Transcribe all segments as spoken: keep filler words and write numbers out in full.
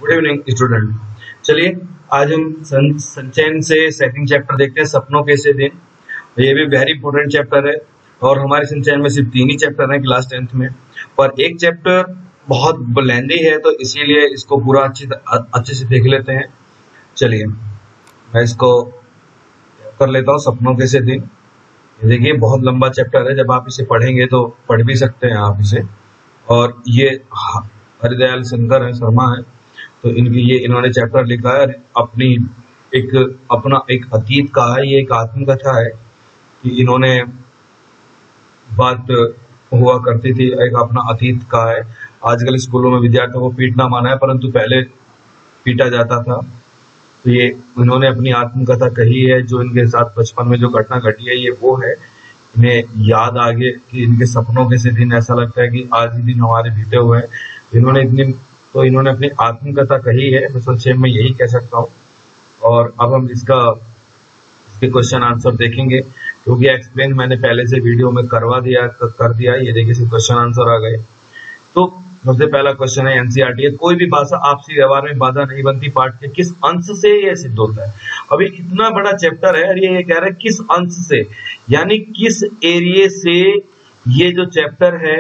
Good evening student. चलिए आज हम सं, संचयन से सेकंड चैप्टर देखते हैं, सपनों के से दिन। ये भी वेरी इंपॉर्टेंट चैप्टर है और हमारे संचयन में सिर्फ तीन ही चैप्टर हैं क्लास टेंथ में, पर एक चैप्टर बहुत लेंदी है तो इसीलिए इसको पूरा अच्छी अच्छे से देख लेते हैं। चलिए मैं इसको कर लेता हूँ, सपनों के से दिन। देखिए बहुत लंबा चैप्टर है, जब आप इसे पढ़ेंगे तो पढ़ भी सकते हैं आप इसे। और ये हरिदयाल शंकर है शर्मा है, तो इनकी ये इन्होंने चैप्टर लिखा है अपनी एक अपना एक अतीत का है। ये एक आत्मकथा है कि इन्होंने बात हुआ करती थी, एक अपना अतीत का है। आजकल स्कूलों में विद्यार्थियों को पीटना माना है, परंतु पहले पीटा जाता था। तो ये इन्होंने अपनी आत्मकथा कही है, जो इनके साथ बचपन में जो घटना घटी है ये वो है। इन्हें याद आ गए कि इनके सपनों के से दिन, ऐसा लगता है कि आज ही दिन हमारे बीते हुए हैं। इन्होंने इतनी तो इन्होंने अपनी आत्मकथा कही है, मैं संक्षेप में यही कह सकता हूँ। और अब हम इसका इसके क्वेश्चन आंसर देखेंगे, क्योंकि एक्सप्लेन मैंने पहले से वीडियो में करवा दिया कर दिया। ये देखिए क्वेश्चन आंसर आ गए। तो सबसे पहला क्वेश्चन है एनसीईआरटी है, कोई भी भाषा आपसी व्यवहार में बाधा नहीं बनती पाठ के किस अंश से यह सिद्ध होता है। अभी इतना बड़ा चैप्टर है और ये कह रहा है किस अंश से, यानी किस एरिया से ये जो चैप्टर है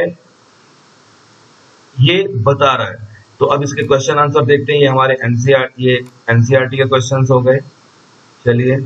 ये बता रहा है। तो अब इसके क्वेश्चन आंसर देखते हैं। ये हमारे एनसीईआर ये एनसीईआरटी के क्वेश्चंस हो गए। चलिए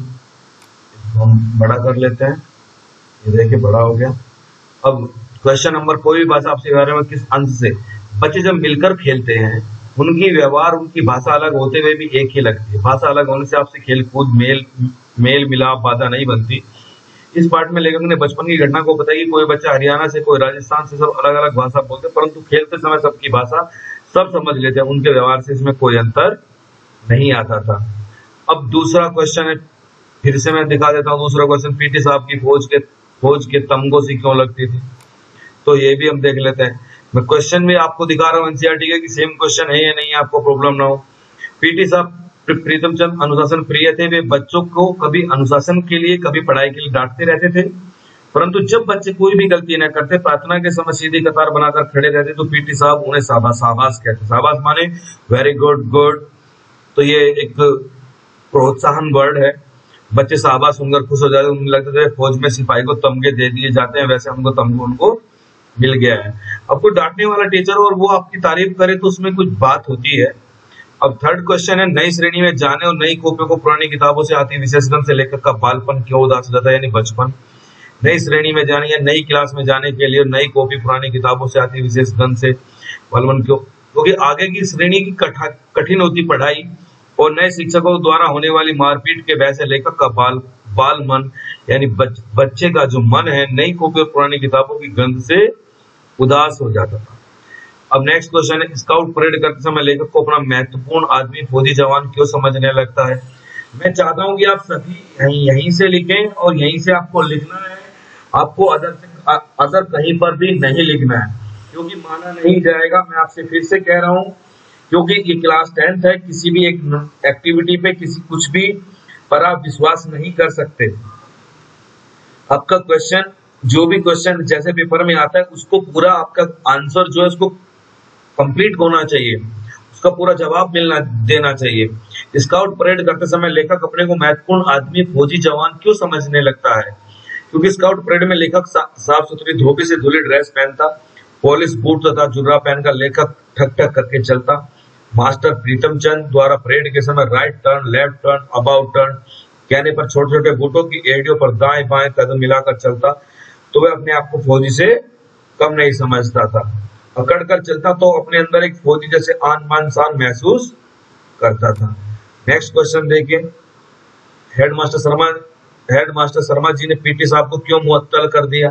इसको हम बड़ा कर लेते हैं, ये देखिए बड़ा हो गया। अब क्वेश्चन नंबर, कोई भी भाषा आपसे व्यवहार में किस अंश से। बच्चे जब मिलकर खेलते हैं उनकी व्यवहार उनकी भाषा अलग होते हुए भी एक ही लगती है। भाषा अलग होने से आपसे खेल कूद मेल मेल मिलाप बाधा नहीं बनती। इस पाठ में लेखक ने बचपन की घटना को बताया कि कोई बच्चा हरियाणा से कोई राजस्थान से, सब अलग अलग भाषा बोलते, परंतु खेलते समय सबकी भाषा सब समझ लेते हैं। उनके व्यवहार से इसमें कोई अंतर नहीं आता था। अब दूसरा क्वेश्चन है, फिर से मैं दिखा देता हूँ दूसरा क्वेश्चन। पीटी साहब की फौज के फौज के तमगों सी क्यों लगती थी, तो ये भी हम देख लेते हैं। मैं क्वेश्चन भी आपको दिखा रहा हूँ एनसीईआरटी का कि सेम क्वेश्चन है या नहीं, आपको प्रॉब्लम ना हो। पीटी साहब प्रीतम चंद अनुशासन प्रिय थे। वे बच्चों को कभी अनुशासन के लिए कभी पढ़ाई के लिए डांटते रहते थे, परंतु जब बच्चे कोई भी गलती न करते, प्रार्थना के समय सीधी कतार बनाकर खड़े रहते, तो पीटी साहब उन्हें शाबाश शाबाश कहते। शाबाश माने वेरी गुड गुड, तो ये एक प्रोत्साहन वर्ड है। बच्चे शाबाश सुनकर खुश हो जाते, उन्हें लगता है फौज में सिपाही को तमगे दे दिए जाते हैं, वैसे हमको तमगे उनको मिल गया है। अब कोई डांटने वाला टीचर हो और वो आपकी तारीफ करे तो उसमें कुछ बात होती है। अब थर्ड क्वेश्चन है, नई श्रेणी में जाने और नई कॉपियों को पुरानी किताबों से आती विशेषगण से लेखक का बालपन क्यों उदास हो जाता है, यानी बचपन। नई श्रेणी में जाने या नई क्लास में जाने के लिए नई कॉपी पुरानी किताबों से आती विशेषगण से बालपन क्यों, क्योंकि आगे की श्रेणी की कठिन होती पढ़ाई और नए शिक्षकों द्वारा होने वाली मारपीट के वजह से लेखक का बाल बाल मन यानी बच, बच्चे का जो मन है नई कॉपी और पुरानी किताबों की गंध से उदास हो जाता था। अब नेक्स्ट क्वेश्चन है, स्काउट परेड करते समय लेखक को अपना महत्वपूर्ण आदमी फौजी जवान क्यों समझने लगता है। मैं चाहता हूं कि आप सभी यहीं यहीं से लिखें और यहीं से आपको लिखना है, आपको अदर से अदर कहीं पर भी नहीं लिखना है, क्योंकि माना नहीं जाएगा। मैं आपसे फिर से कह रहा हूं, क्योंकि ये क्लास टेंथ है, किसी भी एक एक्टिविटी पे किसी कुछ भी पर आप विश्वास नहीं कर सकते। आपका क्वेश्चन जो भी क्वेश्चन जैसे पेपर में आता है उसको पूरा आपका आंसर जो है उसको कंप्लीट होना चाहिए, उसका पूरा जवाब मिलना देना चाहिए। स्काउट परेड करते समय लेखक अपने को महत्वपूर्ण आदमी फौजी जवान क्यों समझने लगता है, क्योंकि स्काउट परेड में लेखक सा, साफ सुथरी धोबी से धुली ड्रेस पहनता, पॉलिश बूट तथा जुर्रा पहनकर लेखक ठक ठक करके चलता। मास्टर प्रीतम चंद द्वारा परेड के समय right turn, left turn, about turn कहने पर छोटे छोटे बूटों की एड़ियों पर दाएं बाएं कदम मिलाकर चलता, तो वह अपने आप को फौजी से कम नहीं समझता था। अकड़ कर चलता तो अपने अंदर एक फौजी जैसे आन बान शान महसूस करता था। नेक्स्ट क्वेश्चन देखिए, हेडमास्टर शर्मा हेडमास्टर शर्मा जी ने पीटी साहब को क्यों मुअत्तल कर दिया।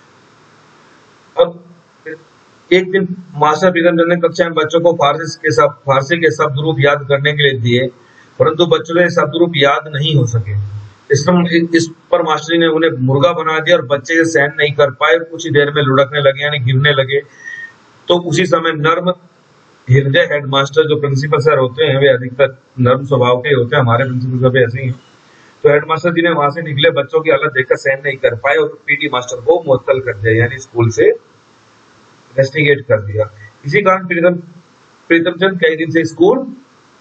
अब एक दिन मास्टर प्रीतम चंद ने कक्षा में बच्चों को फारसी के शब्द फारसी के शब्द रूप याद करने के लिए दिए, परंतु बच्चों के शब्द रूप याद नहीं हो सके। इस, इस पर मास्टर ने उन्हें मुर्गा बना दिया और बच्चे सहन नहीं कर पाए और कुछ ही देर में लुढ़कने लगे यानी गिरने लगे। तो उसी समय नर्म हृदय हेडमास्टर जो प्रिंसिपल सर होते हैं वे अधिकतर नर्म स्वभाव के होते हैं, हमारे प्रिंसिपल सर भी ऐसे ही हैं। तो हेडमास्टर जी ने वहां से निकले बच्चों की हालत देखकर सहन नहीं कर पाए और पीटी मास्टर को मुअत्तल कर दिया, यानी स्कूल से रेस्टिगेट कर दिया। इसी कारण प्रीतम प्रीतम चंद कई दिन से स्कूल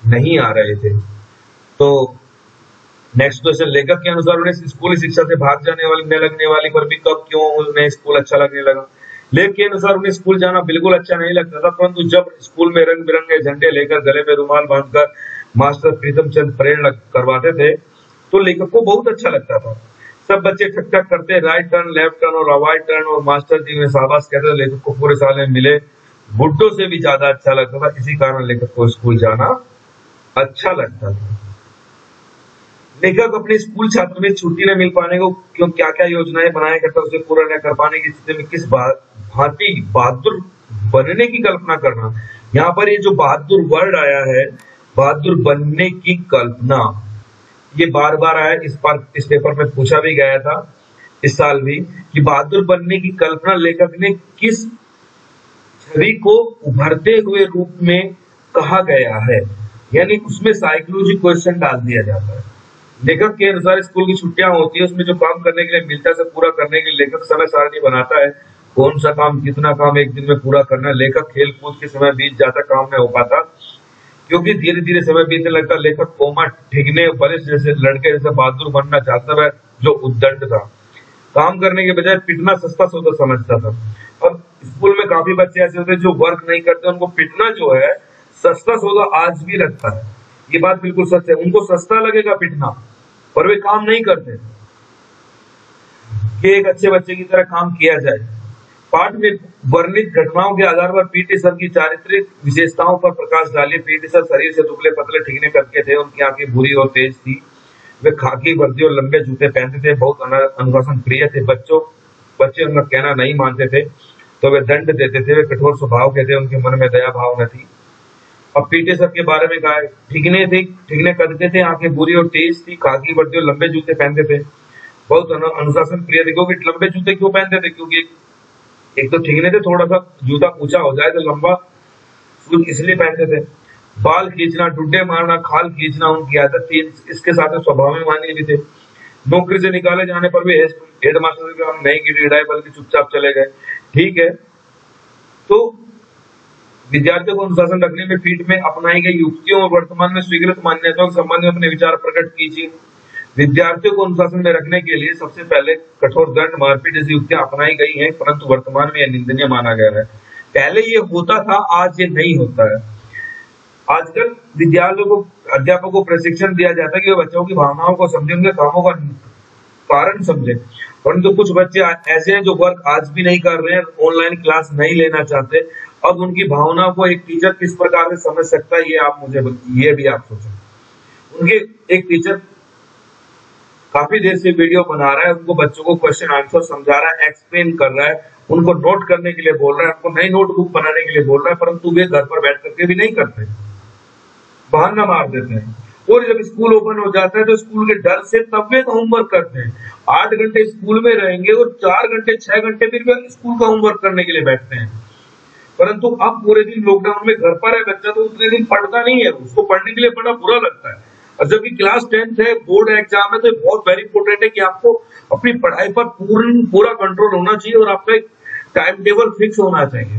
नहीं आ रहे थे। तो नेक्स्ट क्वेश्चन, लेखक के अनुसार उन्हें स्कूली शिक्षा से भाग जाने वाली न लगने वाली पर भी कब क्यों उन्हें स्कूल अच्छा लगने लगा। लेखक के अनुसार उन्हें स्कूल जाना बिल्कुल अच्छा नहीं लगता था, परंतु जब स्कूल में रंग बिरंगे झंडे लेकर गले में रुमाल बांधकर मास्टर प्रीतम चंद परेड करवाते थे तो लेखक को बहुत अच्छा लगता था। सब बच्चे ठक ठक करते, राइट टर्न, लेफ्ट टर्न और अवॉइड टर्न, और मास्टर जी में शाबाश कहते थे। लेखक को पूरे साल में मिले बुड्ढों से भी ज्यादा अच्छा लगता था, इसी कारण लेखक को स्कूल जाना अच्छा लगता था। लेखक अपने स्कूल छात्र में छुट्टी न मिल पाने को क्यों क्या क्या योजनाएं बनाया करता, उसे पूरा न कर पाने की स्थिति में किस भांति बहादुर बनने की कल्पना करना। यहाँ पर ये जो बहादुर वर्ड आया है, बहादुर बनने की कल्पना, ये बार बार आया, इस बार इस पेपर में पूछा भी गया था इस साल भी, कि बहादुर बनने की कल्पना लेखक ने किस छवि को उभरते हुए रूप में कहा गया है, यानी उसमें साइकोलॉजी क्वेश्चन डाल दिया जाता है। लेखक के अनुसार स्कूल की छुट्टियां होती है, उसमें जो काम करने के लिए मिलता है, पूरा करने के लिए लेखक समय सारणी बनाता है, कौन सा काम कितना काम एक दिन में पूरा करना है। लेखक खेल कूद के समय बीत जाता, काम नहीं हो पाता, क्योंकि धीरे धीरे समय बीतने लगता। लेखक कोमा ठिगने बलिष्ठ जैसे लड़के जैसे बहादुर बनना चाहता है, जो उद्दंड था, काम करने के बजाय पिटना सस्ता सौदा समझता था। और स्कूल में काफी बच्चे ऐसे होते हैं जो वर्क नहीं करते, उनको पिटना जो है सस्ता सौदा आज भी लगता है, ये बात बिल्कुल सच है। उनको सस्ता लगेगा पिटना, पर वे काम नहीं करते कि एक अच्छे बच्चे की तरह काम किया जाए। पाठ में वर्णित घटनाओं के आधार पर पीटी सर की चारित्रिक विशेषताओं पर प्रकाश डालिए। पीटी सर शरीर से दुबले पतले ठिगने करके थे, उनकी आंखें भूरी और तेज थी, वे खाकी वर्दी और लंबे जूते पहनते थे, बहुत अनुशासन प्रिय थे। बच्चों बच्चे उनका कहना नहीं मानते थे तो वे दंड देते थे, वे कठोर स्वभाव के थे, उनके मन में दया भाव न थी। अब पीटी सर के बारे में कहा, ठिगने थे ठिगने करते थे, आंखें बुरी और तेज थी, खाकी वर्दी और लंबे जूते पहनते थे, बहुत अनुशासन प्रिय थे। क्योंकि लंबे जूते क्यों पहनते थे, क्योंकि एक तो ठिगने थे, थोड़ा सा जूता ऊंचा हो जाए तो लंबा शूज इसलिए पहनते थे। बाल खींचना, डुड्डे मारना, खाल खींचना उनकी आदत थी, इसके साथ स्वभाव में मान्य भी थे। नौकरी से निकाले जाने पर भी हेड मास्टर से हम नहीं गिड़गिड़ाए बल्कि चुपचाप चले गए। ठीक है, तो विद्यार्थियों को अनुशासन रखने में पीठ में अपनाई गई युक्तियों और वर्तमान में स्वीकृत मान्यताओं के संबंध में अपने विचार प्रकट कीजिए। विद्यार्थियों को अनुशासन में रखने के लिए सबसे पहले कठोर दंड, मारपीट जैसी युक्तियां अपनाई गई हैं, परंतु वर्तमान में यह निंदनीय माना गया है। पहले ये होता था, आज ये नहीं होता है। आजकल विद्यालयों को अध्यापकों को प्रशिक्षण दिया जाता है कि वे बच्चों की भावनाओं को समझे, उनके कामों का कारण समझे, परंतु कुछ बच्चे ऐसे हैं जो वर्क आज भी नहीं कर रहे हैं, ऑनलाइन क्लास नहीं लेना चाहते। अब उनकी भावनाओं को एक टीचर किस प्रकार से समझ सकता है, ये आप मुझे ये भी आप सोचें। उनके एक टीचर काफी देर से वीडियो बना रहा है, उनको बच्चों को क्वेश्चन आंसर समझा रहा है, एक्सप्लेन कर रहा है, उनको नोट करने के लिए बोल रहा है, उनको नई नोटबुक बनाने के लिए बोल रहा है, परंतु वे घर पर बैठ करके भी नहीं करते, बहाना मार देते हैं। और जब स्कूल ओपन हो जाता है तो स्कूल के डर से तब वे होमवर्क करते हैं। आठ घंटे स्कूल में रहेंगे और चार घंटे छह घंटे फिर वे स्कूल का होमवर्क करने के लिए बैठते हैं। परंतु अब पूरे दिन लॉकडाउन में घर पर है बच्चा, तो उतने दिन पढ़ता नहीं है, उसको पढ़ने के लिए बड़ा बुरा लगता है। और जबकि क्लास टेंथ है, बोर्ड एग्जाम है, तो बहुत वेरी इंपॉर्टेंट है कि आपको अपनी पढ़ाई पर पूर्ण पूरा कंट्रोल होना चाहिए और आपका एक टाइम टेबल फिक्स होना चाहिए।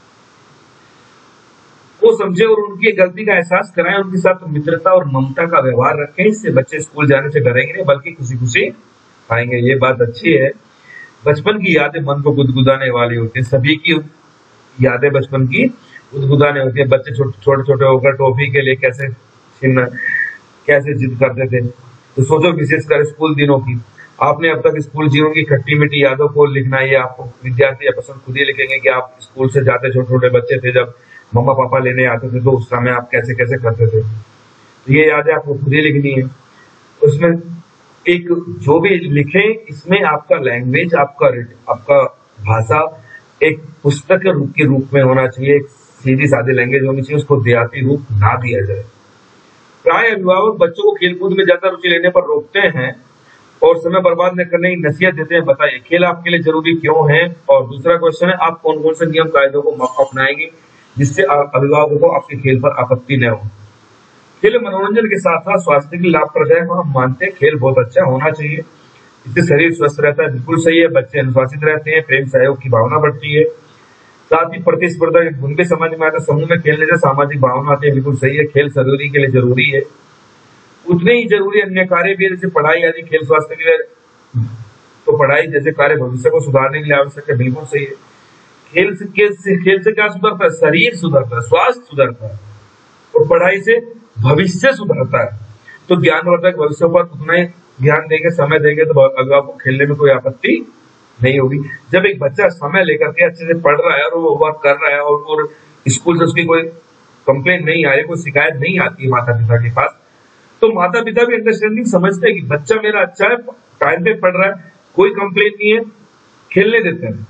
वो समझे और उनकी गलती का एहसास कराएं, उनके साथ मित्रता और ममता का व्यवहार रखें। इससे बच्चे स्कूल जाने से डरेंगे नहीं बल्कि खुशी खुशी आएंगे। ये बात अच्छी है। बचपन की यादें मन को गुदगुदाने वाली होती है, सभी की यादें बचपन की गुदगुदाने होती है। बच्चे छोटे छोटे होकर टॉफी के लिए कैसे कैसे जिद करते थे, तो सोचो विशेषकर स्कूल दिनों की। आपने अब तक स्कूल जीवन की खट्टी मीठी यादों को लिखना है, आपको विद्यार्थी या पसंद खुद ही लिखेंगे कि आप स्कूल से जाते छोटे छोटे बच्चे थे, जब मम्मा पापा लेने आते थे तो उस समय आप कैसे कैसे करते थे। तो ये यादें आपको खुद ही लिखनी है। उसमें एक जो भी लिखें, इसमें आपका लैंग्वेज, आपका आपका भाषा एक पुस्तक के रूप के रूप में होना चाहिए, एक सीधी सादी लैंग्वेज होनी चाहिए, उसको देहाती रूप ना दिया जाए। प्राय अभिभावक बच्चों को खेलकूद में ज्यादा रुचि लेने पर रोकते हैं और समय बर्बाद न करने की नसीहत देते हैं। बताइए खेल आपके लिए जरूरी क्यों है? और दूसरा क्वेश्चन है, आप कौन कौन से नियम कायदों को अपनाएंगे जिससे अभिभावकों को आपके खेल पर आपत्ति न हो। खेल मनोरंजन के साथ साथ स्वास्थ्य के लाभप्रद है, हम मानते हैं खेल बहुत अच्छा होना चाहिए, इससे शरीर स्वस्थ रहता है। बिल्कुल सही है, बच्चे अनुशासित रहते हैं, प्रेम सहयोग की भावना बढ़ती है, साथ ही प्रतिस्पर्धा के गुण भी समझ में आता है। समूह में खेलने से सामाजिक भावना आती है, बिल्कुल सही है। खेल शरीर के लिए जरूरी है, उतने ही जरूरी अन्य कार्य भी है, जैसे पढ़ाई आदि। खेल स्वास्थ्य के लिए तो पढ़ाई जैसे कार्य भविष्य को सुधारने के लिए आवश्यक है, बिल्कुल सही है। खेल से खेल से क्या सुधरता है? शरीर सुधरता है, स्वास्थ्य सुधरता है, और पढ़ाई से भविष्य सुधरता है। तो ज्ञानवर्धक भविष्य पर उतना ही ध्यान देंगे, समय देंगे, तो अगर आपको खेलने में कोई आपत्ति नहीं होगी। जब एक बच्चा समय लेकर के अच्छे से पढ़ रहा है और वो वर्क कर रहा है और, और स्कूल से उसकी कोई कंप्लेंट नहीं आ रही, कोई शिकायत नहीं आती है माता पिता के पास, तो माता पिता भी अंडरस्टैंडिंग समझते हैं कि बच्चा मेरा अच्छा है, टाइम पे पढ़ रहा है, कोई कंप्लेंट नहीं है, खेलने देते हैं।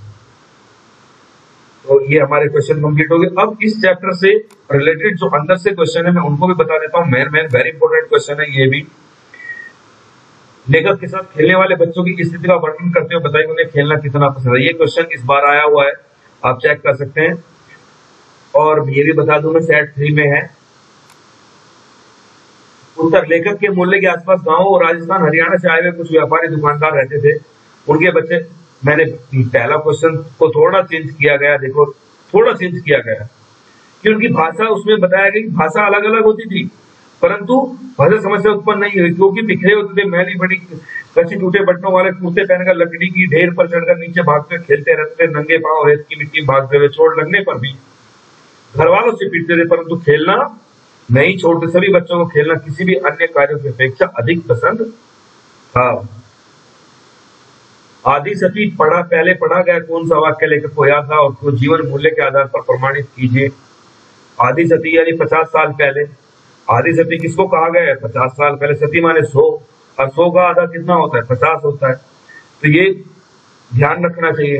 तो ये हमारे क्वेश्चन कंप्लीट हो गए। अब इस चैप्टर से रिलेटेड जो अंदर से क्वेश्चन है मैं उनको भी बता देता हूँ। Main main very important question है ये भी। लेखक के साथ खेलने वाले बच्चों की स्थिति का वर्णन करते हुए बताइए उन्हें खेलना कितना पसंद है। ये क्वेश्चन इस बार आया हुआ है, आप चेक कर सकते हैं। और ये भी बता दूं मैं सेट थ्री में है। उत्तर, लेखक के मोहल्ले के आसपास गांव और राजस्थान हरियाणा से आए हुए कुछ व्यापारी दुकानदार रहते थे। उनके बच्चे, मैंने पहला क्वेश्चन को थोड़ा चेंज किया गया, देखो थोड़ा चेंज किया गया कि उनकी भाषा, उसमें बताया गया कि भाषा अलग अलग होती थी, परंतु भाषा समस्या उत्पन्न नहीं हुई, क्योंकि बिखरे होते थे, मैली बड़ी कच्ची टूटे बटनों वाले कुर्ते पहनकर लकड़ी की ढेर पर चढ़कर नीचे भागकर खेलते रहते थे। नंगे पांव रेत की मिट्टी भागते हुए, चोट लगने पर भी घर वालों से पीटते थे, परंतु खेलना नहीं छोड़ते। सभी बच्चों को खेलना किसी भी अन्य कार्यों की अपेक्षा अधिक पसंद था। आदि सती पढ़ा पहले पढ़ा गया कौन सा वाक्य लेखक को याद था और उसको जीवन मूल्य के आधार पर प्रमाणित कीजिए। आदि सती यानी पचास साल पहले। आदि सती किसको कहा गया है? पचास साल पहले। सती माने सौ, और सौ का आधा कितना होता है? पचास होता है। तो ये ध्यान रखना चाहिए।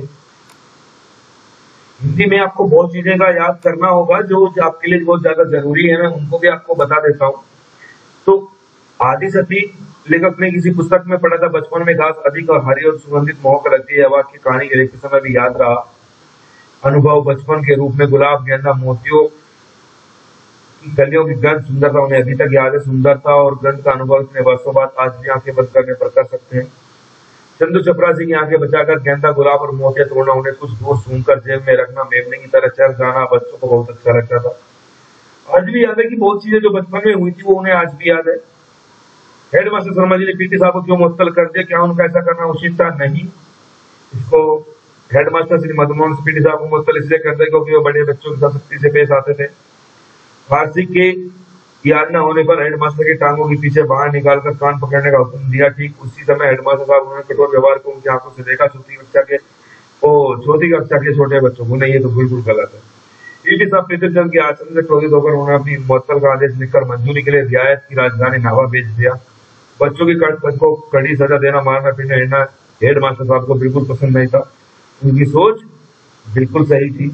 हिंदी में आपको बहुत चीजें का याद करना होगा जो आपके लिए बहुत ज्यादा जरूरी है, मैं उनको भी आपको बता देता हूँ। तो आदि सती लेखक ने किसी पुस्तक में पढ़ा था। बचपन में घास अधिक और हरी और सुगंधित महक लगती है, वाक्य कहानी के लिखते समय भी याद रहा। अनुभव, बचपन के रूप में गुलाब, गेंदा, मोतियों की कलियों की गंध, सुंदरता उन्हें अभी तक याद है। सुंदरता और गंध का अनुभव इतने वर्षों बाद आज भी आंखें बंद करने पर कर सकते हैं। चंदू चपरासी की आंखें बचाकर गेंदा, गुलाब और मोतिया तोड़ना, उन्हें कुछ दूर सूंघकर जेब में रखना, मेमने की तरह चल जाना बच्चों को बहुत अच्छा लगता था। आज भी याद है कि बहुत चीजें जो बचपन में हुई थी वो उन्हें आज भी याद है। हेडमास्टर शर्मा जी ने पीटी साहब को क्यों मुअत्तल कर दिया? क्या उनका ऐसा करना उचित था? नहीं। इसको हेडमास्टर श्री मदनमोहन पीटी साहब को मुअत्तल इसलिए कर दिया क्योंकि वो बड़े बच्चों के साथ सख्ती से पेश आते थे। फारसी के याद न होने पर हेडमास्टर की टांगों के पीछे बाहर निकालकर कान पकड़ने का हुक्म दिया। ठीक उसी समय हेडमास्टर साहब उन्होंने कठोर व्यवहार को उनकी आंखों से देखा। चौथी कक्षा के ओ चौथी कक्षा के छोटे बच्चों को। नहीं, ये तो बिल्कुल गलत है। पीटी साहब प्रीतिचंद के आचरण से क्रोधित होकर उन्होंने अपनी मुअत्तल का आदेश लिखकर मंजूरी के लिए रियायत की राजधानी नावा भेज दिया। बच्चों की कर्तव्य को कड़ी सजा देना, मारना पीटना हिड़ना हेडमास्टर साहब को बिल्कुल पसंद नहीं था। उनकी सोच बिल्कुल सही थी।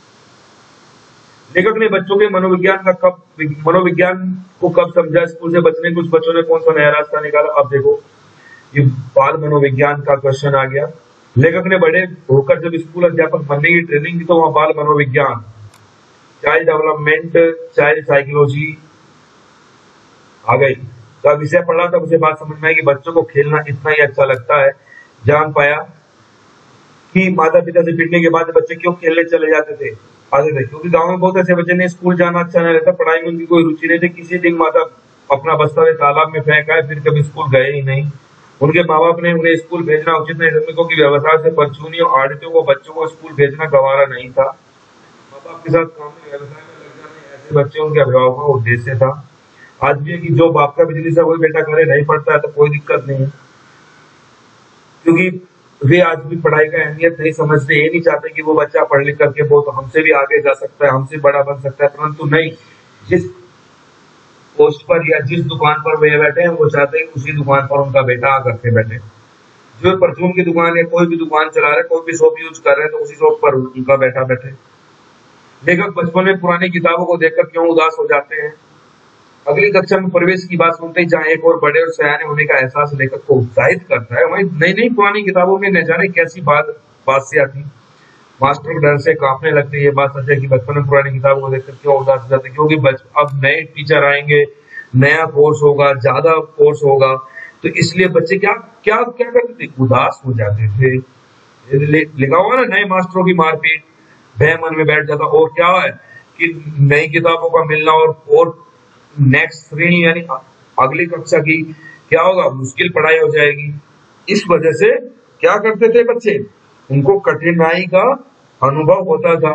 लेखक ने बच्चों के मनोविज्ञान का कब मनोविज्ञान को कब समझा? स्कूल से बचने कुछ बच्चों ने कौन सा नया रास्ता निकाला? अब देखो ये बाल मनोविज्ञान का क्वेश्चन आ गया। लेखक ने बड़े होकर जब स्कूल अध्यापक बनने की ट्रेनिंग की तो वहां बाल मनोविज्ञान, चाइल्ड डेवलपमेंट, चाइल्ड साइकोलॉजी आ गई का विषय पढ़ा था। उसे बात समझ में आई कि बच्चों को खेलना इतना ही अच्छा लगता है। जान पाया कि माता पिता से पिटने के बाद बच्चे क्यों खेलने चले जाते थे, आते थे, क्योंकि गांव में बहुत ऐसे बच्चे ने स्कूल जाना अच्छा नहीं लगता, पढ़ाई में उनकी कोई रुचि नहीं थी। किसी दिन माता अपना बस्ता वे तालाब में फेंका है, फिर कभी स्कूल गए ही नहीं। उनके माँ बाप ने उन्हें स्कूल भेजना उचित नहीं समझा क्योंकि व्यवसाय से परचूनियों आड़तियों को बच्चों को स्कूल भेजना गवारा नहीं था। माँ बाप के साथ काम में व्यवसाय में लग जाने ऐसे बच्चे उनके अभिभावकों का उद्देश्य था। आज भी कि जो बाप का बिजली से वही बेटा करे, नहीं पढ़ता है तो कोई दिक्कत नहीं है, क्योंकि वे आज भी पढ़ाई का अहमियत नहीं समझते। ये नहीं चाहते कि वो बच्चा पढ़ लिख करके बहुत हमसे भी आगे जा सकता है, हमसे बड़ा बन सकता है, परंतु नहीं, जिस पोस्ट पर या जिस दुकान पर वे बैठे हैं वो चाहते हैं उसी दुकान पर उनका बेटा आकर के बैठे। जो परचून की दुकान है, कोई भी दुकान चला रहे, कोई भी शॉप यूज कर रहे हैं तो उसी शॉप पर उनका बेटा बैठे। लेखक बचपन में पुरानी किताबों को देखकर क्यों उदास हो जाते हैं? अगली कक्षा में प्रवेश की बात सुनते ही जहाँ एक और बड़े और सयाने होने का एहसास लेखक को उत्साहित करता है, वहीं नई नई पुरानी किताबों में न जाने कैसी बात बात आती। मास्टर को डर से कांपने लगते। ये बात सच है कि बचपन में पुरानी किताबों को देखकर क्यों उदास हो जाते, क्योंकि अब नए टीचर आएंगे, नया कोर्स होगा, ज्यादा कोर्स होगा, तो इसलिए बच्चे क्या क्या क्या करते थे? उदास हो जाते थे। लिखा हुआ ना, नए मास्टरों की मारपीट, भय मन में बैठ जाता। और क्या है कि नई किताबों का मिलना और और नेक्स्ट श्रेणी यानी अगली कक्षा की क्या होगा, मुश्किल पढ़ाई हो जाएगी। इस वजह से क्या करते थे बच्चे, उनको कठिनाई का अनुभव होता था।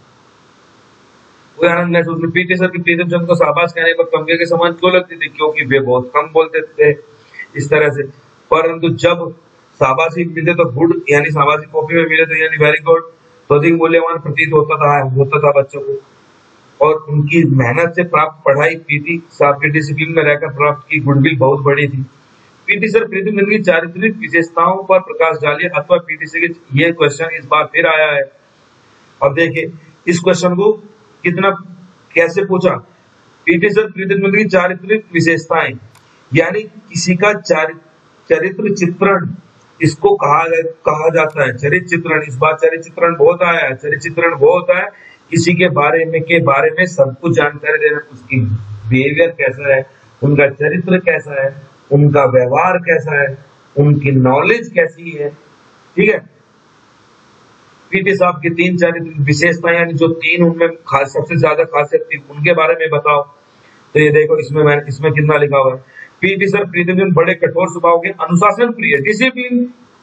कोई आनंद नहीं सोचते। पीटी सर की प्रीतम चंद को शाबाश कहने पर तमगे के समान क्यों लगती थी, क्योंकि वे बहुत कम बोलते थे इस तरह से। परंतु जब शाबाशी मिलते तो गुड यानी शाबाशी कॉपी में मिले तो यानी वेरी गुड तो अधिक मूल्यवान प्रतीत होता था होता था बच्चों को। और उनकी मेहनत से प्राप्त पढ़ाई पीटी साहब के डिसिप्लिन में रहकर प्राप्त की गुडविल बहुत बड़ी थी। पीटी सर प्रीतम चंद की चारित्रिक विशेषताओं पर प्रकाश डालिए अथवा पीटी सर के ये क्वेश्चन इस बार फिर आया है। अब देखिए इस क्वेश्चन को कितना कैसे पूछा। पीटी सर प्रीतम चंद की चारित्रिक विशेषताएं यानी किसी का चरित्र चित्रण इसको कहा कहा जाता है। चरित्र चित्रण, इस बार चरित्र चित्रण बहुत आया है। चरित्र चित्रण वो होता है किसी के बारे में के बारे में सब कुछ जानकारी देना, उसकी बिहेवियर कैसा है, उनका चरित्र कैसा है, उनका व्यवहार कैसा है, उनकी नॉलेज कैसी है। ठीक है, पीटी साहब की तीन चारित्र विशेषताएं यानी जो तीन उनमें खास सबसे ज्यादा खासियत थी उनके बारे में बताओ। तो ये देखो इसमें मैं इसमें कितना लिखा हुआ है। पीटी सर प्रीतम चंद बड़े कठोर स्वभाव के, अनुशासन प्रिय, डिसिप्लिन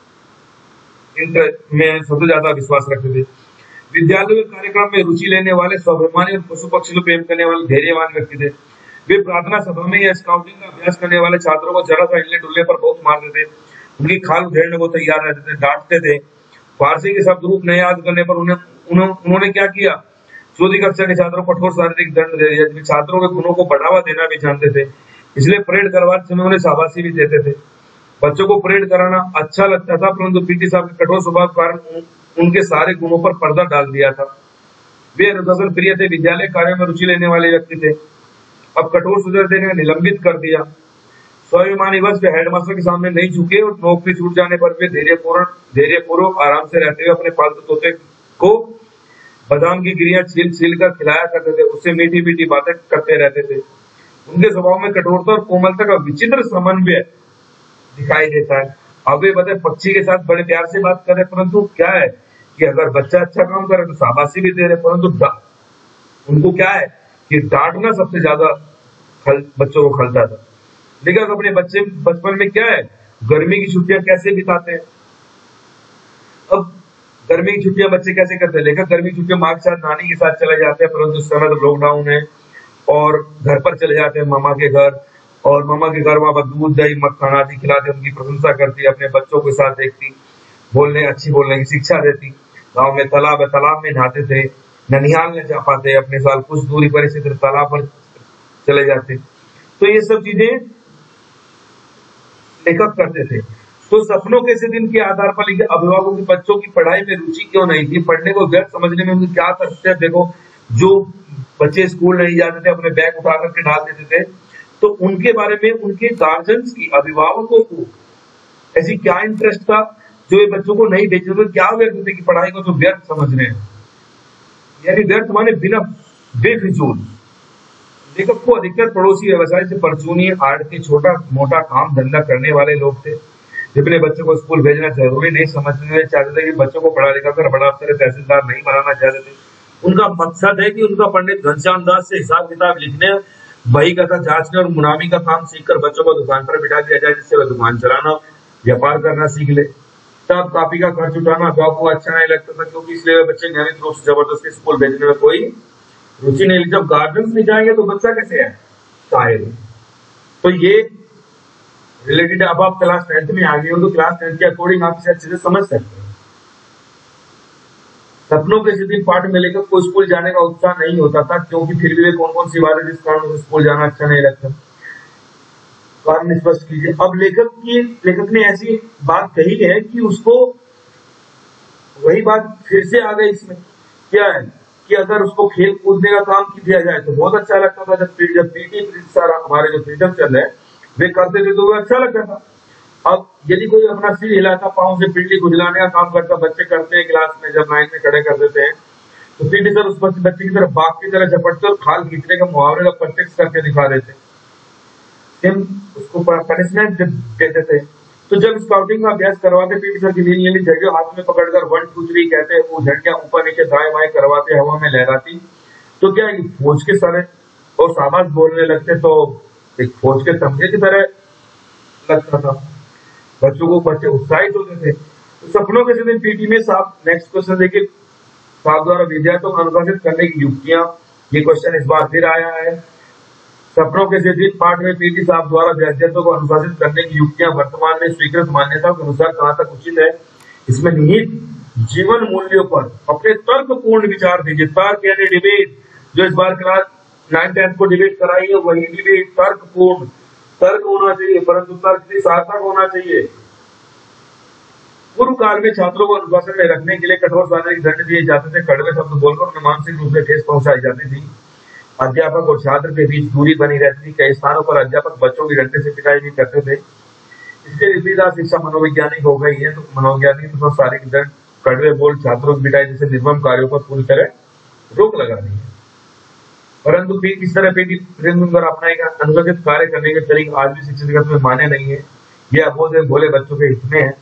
में सबसे ज्यादा विश्वास रखते थे, विद्यालय कार्यक्रम में रुचि लेने वाले, स्वाभिमानी और पशु पक्षी को प्रेम करने वाले धैर्यवान व्यक्ति थे। वे प्रार्थना सभा में या स्काउटिंग का अभ्यास करने वाले छात्रों को जरा सा हिलने डुलने पर बहुत मारते थे। उनकी खाल उधेड़ने को तैयार रहते थे, डांटते थे। फारसी के शब्द रूप न याद करने पर उन्हें उन्होंने, उन्होंने क्या किया, चौथी कक्षा के छात्रों को कठोर शारीरिक दंड दे दिया। छात्रों के गुणों को बढ़ावा देना भी जानते थे, इसलिए परेड करवाते समय उन्हें शाबाशी भी देते थे। बच्चों को परेड कराना अच्छा लगता था, परंतु पीटी साहब के कठोर स्वभाव के कारण उनके सारे गुणों पर पर्दा डाल दिया था। वे अनुशासन प्रिय थे, विद्यालय कार्यों में रुचि लेने वाले व्यक्ति थे। अब कठोर सजा देकर निलंबित कर दिया। स्वाभिमानी वश वे हेडमास्टर के सामने नहीं झुके और नौकरी छूट जाने पर वे धैर्यपूर्ण धैर्यपूर्वक आराम से रहते हुए अपने पालतू तोते को बादाम की गिरियां छील छील कर खिलाया करते थे, उससे मीठी मीठी बातें करते रहते थे। उनके स्वभाव में कठोरता और कोमलता का विचित्र समन्वय दिखाई देता है। अब वे बताए पक्षी के साथ बड़े प्यार से बात कर रहे, परंतु क्या है कि अगर बच्चा अच्छा काम करे तो शाबाशी भी दे रहे, परंतु उनको क्या है कि डांटना सबसे ज्यादा खल, बच्चों को खलता था। लेकिन अपने बच्चे बचपन में क्या है, गर्मी की छुट्टियां कैसे बिताते हैं। अब गर्मी की छुट्टियां बच्चे कैसे करते हैं, लेकिन गर्मी की छुट्टियां माँ के साथ नानी के साथ चले जाते हैं, परंतु उस समय तो लॉकडाउन है और घर पर चले जाते हैं मामा के घर, और मामा के घर वहां पर दूध दही मक्खन आदि खिलाते, उनकी प्रशंसा करती, अपने बच्चों के साथ देखती, बोलने अच्छी बोलने की शिक्षा देती। गाँव में तालाब है, तालाब में नहाते थे, ननिहाल में जा पाते, अपने साल कुछ दूरी पर इसी तरह तालाब पर चले जाते। तो ये सब चीजें लेखक करते थे। तो सपनों के दिन के आधार पर लिखे अभिभावकों की बच्चों की पढ़ाई में रुचि क्यों नहीं थी, पढ़ने को व्यर्थ समझने में उनकी क्या तथ्य। देखो जो बच्चे स्कूल नहीं जाते थे, अपने बैग उठा करके डाल देते थे, तो उनके बारे में उनके गार्जियंस की, अभिभावकों को ऐसी क्या इंटरेस्ट था जो ये बच्चों को नहीं भेजते थे। क्या व्यर्थ थे कि पढ़ाई को तो व्यर्थ समझ रहे हैं, यानी व्यर्थ माने बिना बेफिजूल। लेखक को अधिकतर पड़ोसी व्यवसाय से परचूनी आड़ के छोटा मोटा काम धंधा करने वाले लोग थे। अपने बच्चों को स्कूल भेजना जरूरी नहीं समझने चाहते थे कि बच्चों को पढ़ा लिखा कर बड़ा अफसर तहसीलदार नहीं बनाना चाहते थे। उनका मकसद है कि उनका पंडित घनश्याम दास से हिसाब किताब लिखने, बही कथा जांचने और मुनामी का काम सीखकर बच्चों को दुकान पर बिठा दिया जाए, जिससे वह दुकान चलाना व्यापार करना सीख ले। तब कापी का खर्च उठाना अभिभावक को अच्छा नहीं लगता था, क्योंकि इसलिए वे बच्चे नियमित रूप से जबरदस्ती स्कूल भेजने में कोई रुचि नहीं। जब गार्जियंस नहीं जाएंगे तो बच्चा कैसे है, शायद। तो ये रिलेटेड अब आप क्लास टेंथ में आ गए हो तो क्लास टेंथ के अकॉर्डिंग आप इसे अच्छे से समझ सकते हैं। सपनों के दिन पाठ में लेकर कोई स्कूल जाने का उत्साह नहीं होता था, क्योंकि फिर भी वे कौन कौन सी बात है जिस कारण स्कूल जाना अच्छा नहीं लगता, कारण स्पष्ट कीजिए। अब लेखक की लेखक ने ऐसी बात कही है कि उसको वही बात फिर से आ गई इसमें। क्या है कि अगर उसको खेल कूदने का काम दिया जाए तो बहुत अच्छा लगता था। जब जब पीटी सर हमारे जो प्रीतम चंद है वे करते थे तो वो अच्छा लगता था। अब यदि कोई अपना सिर हिलाता, पाँव से पिंडली खुजलाने का काम करता, बच्चे करते हैं क्लास में, जब लाइन में खड़े कर देते हैं तो पीटी सर उस बच्चे की तरफ बाघ की तरह झपटते और खाल खींचने का मुहावरे का प्रत्यक्ष करके दिखा देते, उसको पनिशमेंट देते थे। तो जब स्काउटिंग का अभ्यास करवाते पीटी सर की नीली नीली झंडियां हाथ में पकड़कर वन टू थ्री कहते हैं, वो झंडियां ऊपर नीचे दाएं बाएं करवाते हवा में लहराती, तो क्या है फौज के सारे और साबास बोलने लगते, तो एक फौज के तमगे की तरह लगता था, बच्चों को बच्चे उत्साहित होते थे। तो सपनों के दिन पीटी में साहब नेक्स्ट क्वेश्चन देखिए, साहब द्वारा विद्यार्थियों को अनुशासित करने की युक्तियां, ये क्वेश्चन इस बार फिर आया है। सपनों के सिद्धित पाठ में पीटी साहब द्वारा विद्यार्थियों को अनुशासित करने की युक्तियां वर्तमान में स्वीकृत मान्यताओं के अनुसार कहां तक उचित है, इसमें निहित जीवन मूल्यों पर अपने तर्कपूर्ण विचार दीजिए। तर्क यानी डिबेट, जो इस बार क्लास नाइन टेंथ को डिबेट कराई है वही डिबेट तर्कपूर्ण, तर्क होना चाहिए, परंतु तर्क भी सार्थक होना चाहिए। पूर्व काल में छात्रों को अनुशासन में रखने के लिए कठोर शारीरिक दंड दिए जाते थे, कड़वे शब्द बोलकर उन्हें मानसिक रूप से ठेस पहुंचाई जाती थी। अध्यापक और छात्र के बीच दूरी बनी रहती थी, कई स्थानों पर अध्यापक बच्चों की डंडे से पिटाई भी करते थे। इसके विपरीत आज शिक्षा मनोवैज्ञानिक हो गई है, तो मनोवैज्ञानिक तो शारीरिक दंड, कड़वे बोल, छात्रों की पिटाई जैसे निर्मम कार्यों पर पूरी तरह रोक लगा दी है। परंतु फिर किस तरह पीटी पर अपनाएगा अनुशासित कार्य करने के तरीके आज भी शिक्षा जगत में माने नहीं है, यह अबोध भोले बच्चों के हित में है।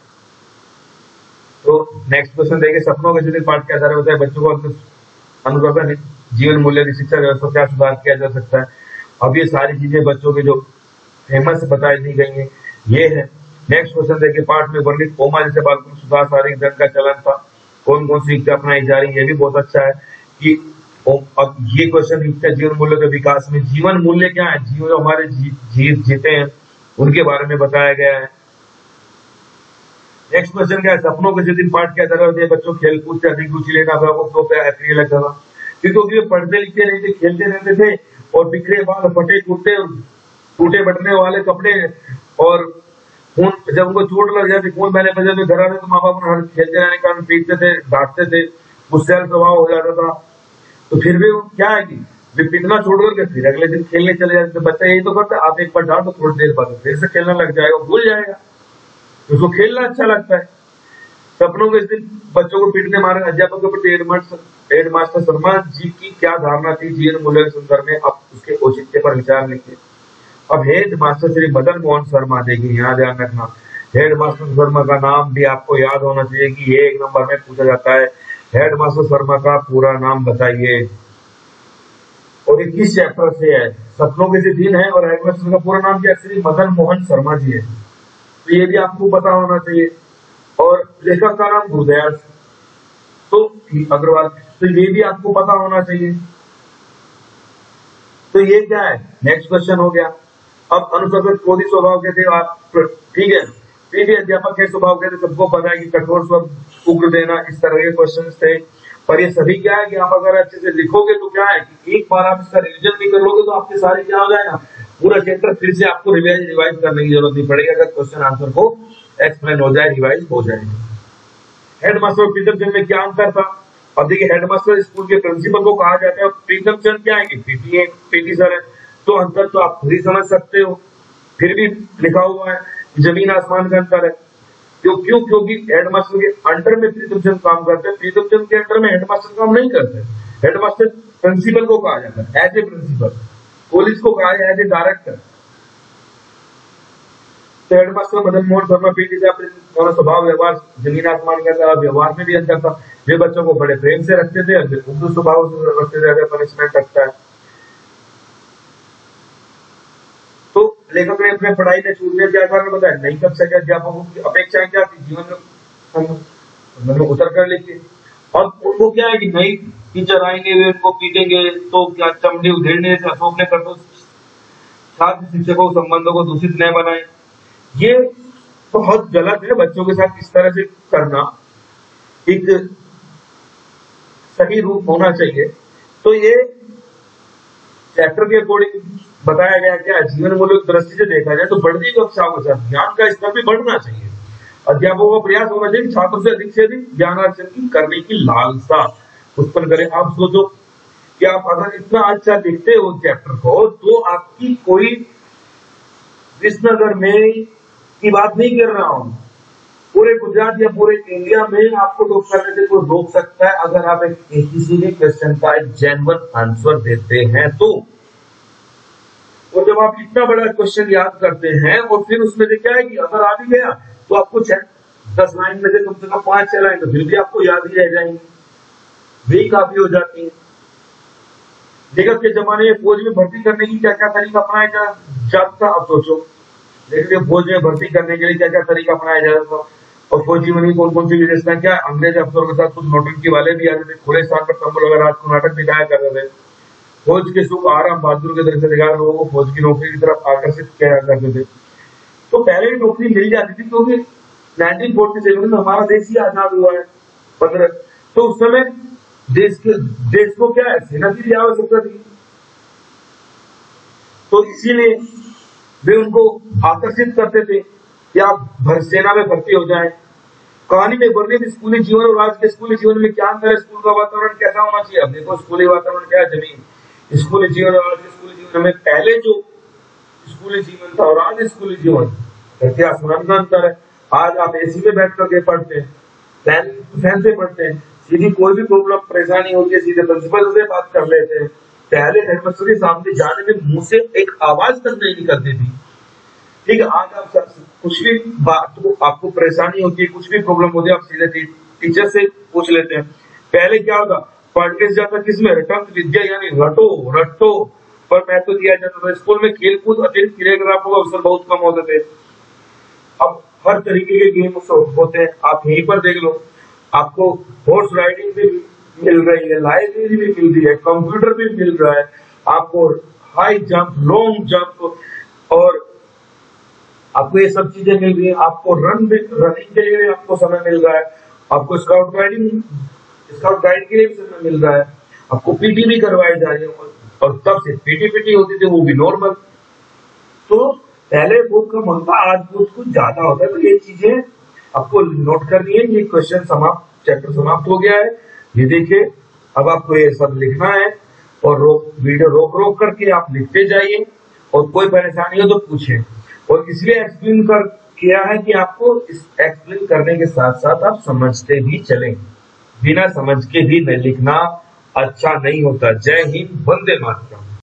तो नेक्स्ट क्वेश्चन देखिए, सपनों के जितने पाठ के आधार पर बताए बच्चों को अनुशासन जीवन मूल्य की शिक्षा व्यवस्था क्या सुधार किया जा सकता है। अब ये सारी चीजें बच्चों के जो फेमस बताई दी गई हैं ये है। नेक्स्ट क्वेश्चन देखिए, पाठ में वर्णित कोमा जैसे बालकों में सुधार शारीरिक दंड का चलन था, कौन कौन सी युक्ति अपनाई जा रही है, ये भी बहुत अच्छा है कि अब ये क्वेश्चन युक्त जीवन मूल्य के विकास में जीवन मूल्य क्या है, जीवन हमारे जी, जी, जीते हैं उनके बारे में बताया गया है। नेक्स्ट क्वेश्चन क्या है, सपनों के जिन पाठ के आधार पर बच्चों खेलकूद से अधिक रुचि लेना तो अप्रिय लगता था, क्योंकि वे पढ़ते लिखते नहीं थे, खेलते रहते थे और बिखरे बाल, फटे टूटे टूटे बटने वाले कपड़े, और खून जब उनको चोट लग जाती, खून बहने पर जब घर आते तो माँ बाप उन्हें खेलते रहने का पीटते थे, डांटते थे, गुस्सैल स्वभाव हो जाता था। तो फिर भी क्या है कि वे पीटना छोड़ करके फिर अगले दिन खेलने चले जाते थे। बच्चा यही तो करता है, आप एक बार डांटो थोड़ी देर बाद फिर से खेलने लग जाएगा, भूल जाएगा, उसको खेलना अच्छा लगता है। सपनों के दिन बच्चों को पीटने मारे अध्यापक के प्रति हेडमास्टर शर्मा जी की क्या धारणा थी जीवन मूल्य के संदर्भ में, अब उसके औचित्य पर विचार लिखिए। अब हेड मास्टर श्री मदन मोहन शर्मा, देखिए यहाँ ध्यान रखना, हेड मास्टर शर्मा का नाम भी आपको याद होना चाहिए कि ये एक नंबर में पूछा जाता है, हेड मास्टर शर्मा का पूरा नाम बताइए। और ये किस चैप्टर से है, सपनों के दिन है, और हेड मास्टर का पूरा नाम क्या, श्री मदन मोहन शर्मा जी है, तो ये भी आपको पता होना चाहिए। और लेखक का नाम गुरुदयाल तो अग्रवाल, तो ये भी आपको पता होना चाहिए। तो ये क्या है, नेक्स्ट क्वेश्चन हो गया। अब अनुशासन क्रोधी स्वभाव के थे आप, ठीक है, पीटी अध्यापक के स्वभाव के थे, सबको पता है कि कठोर स्वर, उग्र देना, इस तरह के क्वेश्चन थे। पर ये सभी क्या है कि आप अगर अच्छे से लिखोगे तो क्या है कि एक बार आप इसका रिविजन भी कर लोगे तो आपके सारे क्या हो जाएगा, पूरा चैप्टर फिर से आपको रिवाइज रिवाइज करने की जरूरत नहीं पड़ेगी, अगर क्वेश्चन आंसर को एक्सप्लेन हो जाए, रिवाइज हो जाएगा। हेडमास्टर और प्रीतम चंद में क्या अंतर था, अब देखिए हेडमास्टर स्कूल के प्रिंसिपल को कहा जाता है, प्रीतम चंद क्या है कि पीटी है, पीटी सर है, तो अंतर तो आप खुद ही समझ सकते हो, फिर भी लिखा हुआ है, जमीन आसमान का अंतर है। क्यों क्यों क्योंकि हेडमास्टर के अंडर में प्रीतम चंद काम करते हैं, प्रीतम चंद के अंडर में हेडमास्टर काम नहीं करते। हेडमास्टर प्रिंसिपल को कहा जाता है एज ए प्रिंसिपल, पुलिस को कहा जाए एज ए डायरेक्टर। तो हेडमास्टर मदन मोहन शर्मा पीटी का स्वभाव व्यवहार जमीन आसमान का था, व्यवहार में भी अंतर था, वे बच्चों को बड़े प्रेम से रखते थे, उर्दू स्वभाव से रखते थे, पनिशमेंट रखता है। तो लेखक ने अपने पढ़ाई में छूटने के आधार में बताया, नई कक्षा के अध्यापकों की अपेक्षाएं क्या थी, जीवन में उतर कर लिखिए। और उनको क्या है कि नई टीचर आएंगे, वे उनको पीटेंगे, तो क्या चमड़ी उधेड़ने से अशोक ने कर दो, छात्र शिक्षकों संबंधों को दूषित न बनाए, ये बहुत गलत है। बच्चों के साथ इस तरह से करना एक सही रूप होना चाहिए। तो ये चैप्टर के अकॉर्डिंग बताया गया क्या, जीवन मूल्य की दृष्टि से देखा जाए तो बढ़ती कक्षाओं के साथ ज्ञान का स्तर भी बढ़ना चाहिए। अध्यापकों का प्रयास होना चाहिए छात्रों से अधिक से अधिक ज्ञानार्जन करने की लालसा उत्पन्न करें। आप सोचो कि आप अगर इतना अच्छा लिखते हो चैप्टर को, तो आपकी कोई विश्वनगर में की बात नहीं कर रहा हूं, पूरे गुजरात या पूरे इंडिया में आपको रोक करने से कोई रोक सकता है, अगर आप एक किसी भी क्वेश्चन का एक जेन्युइन आंसर देते हैं तो। और जब आप इतना बड़ा क्वेश्चन याद करते हैं और फिर उसमें से क्या है कि अगर आ भी गया तो आपको दस लाइन में से कम से कम पांच छह लाइन तो फिर भी आपको याद ही रह जाएंगे, वही काफी हो जाती है। लेखक के जमाने में फौज में भर्ती करने की क्या क्या तरीका अपनाया जा, जाता था, अब सोचो लेखक के फौज में भर्ती करने के लिए क्या क्या तरीका अपनाया जाता था, और फौजी में कौन कौन सी विशेषता, क्या अंग्रेज अफसरों के साथ कुछ नौटंकी वाले भी आते थे, खुले स्थान पर तंबू लगा रात को नाटक दिखाया करते थे, फौज के सुख आराम बहादुर के तरह से दिखा लोगों को फौज की नौकरी की तरफ आकर्षित किया करते थे। तो पहले ही नौकरी मिल जाती थी, क्योंकि नाइनटीन फोर्टी सेवन में हमारा देश ही आजाद हुआ है पंद्रह, तो उस समय देश के देश को क्या है, सेना की भी आवश्यकता थी, तो इसीलिए वे उनको आकर्षित करते थे कि आप भर सेना में भर्ती हो जाएं। कहानी में वर्णित स्कूली जीवन और आज के स्कूली जीवन में क्या अंतर है, स्कूल का वातावरण कैसा होना चाहिए। अब देखो स्कूली वातावरण क्या है, जमीन स्कूली जीवन और आज के स्कूली जीवन में, पहले जो स्कूली जीवन था और आज स्कूली जीवन क्या आसमान का अंतर है। आज आप एसी में बैठ करके पढ़ते हैं, फैन फैन से पढ़ते हैं, सीधी कोई भी प्रॉब्लम परेशानी होती है सीधे प्रिंसिपल से बात कर लेते हैं। पहले हेडमास्टर के सामने जाने में मुंह से एक आवाज तक नहीं निकलती थी, ठीक है। आज आप कुछ भी बात को आपको परेशानी होती है, कुछ भी प्रॉब्लम होती है, आप सीधे टीचर से पूछ लेते हैं। पहले क्या होता, पढ़ के जाता किसमें, रटंत विद्या यानी रटो रटो पर महत्व दिया जाता था। स्कूल में खेलकूद अतिरिक्त क्रियाकलापों का अवसर बहुत कम होते थे। अब हर तरीके के गेम होते हैं, आप यहीं पर देख लो, आपको हॉर्स राइडिंग भी मिल रही है, लाइब्रेरी भी मिल रही है, कंप्यूटर भी मिल रहा है, आपको हाई जंप, लॉन्ग जंप, और आपको ये सब चीजें मिल रही है। आपको रन भी, रनिंग के लिए भी आपको समय मिल रहा है, आपको स्काउट गाइडिंग स्काउट गाइड के लिए भी समय मिल रहा है, आपको पीटी भी करवाई जा रही है, और तब से पीटी पीटी होती थी वो भी नॉर्मल। तो पहले बहुत कम होता, आज बहुत कुछ ज्यादा होता है। तो ये चीजें आपको नोट करनी है। ये क्वेश्चन समाप्त, चैप्टर समाप्त हो गया है। ये देखिए, अब आपको ये सब लिखना है और रोक वीडियो रोक रोक करके आप लिखते जाइए, और कोई परेशानी हो तो पूछें। और इसलिए एक्सप्लेन कर किया है कि आपको इस एक्सप्लेन करने के साथ साथ आप समझते भी चलें, बिना समझ के भी नहीं लिखना अच्छा नहीं होता। जय हिंद, वंदे मातरम।